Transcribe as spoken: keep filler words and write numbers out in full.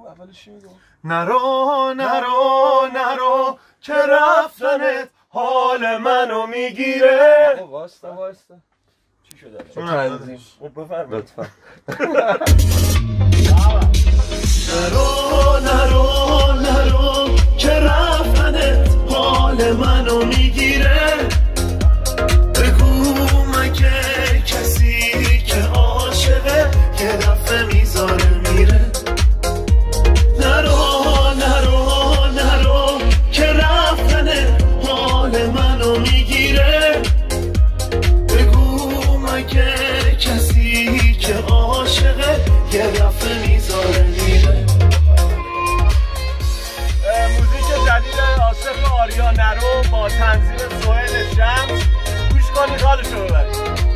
اولش چی میگم؟ نرو نرو نرو که رفتنت حال منو میگیره. آقا واستا واستا چی شده؟ چون عزیزیم خب بفرمایید لطفا. نرو نرو نرو که رفتنت حال منو میگیره. بگو مگه کسی که عاشقه یه دفعه میذاره میره. نرو نرو نرو که رفتنت حال منو میگیره. بگو مگه کسی که عاشقه یه دفعه میذاره میره. موزیک جدید آصف آریا نرو با تنظیم سهیل شمس. گوش کنید حالشو ببرید.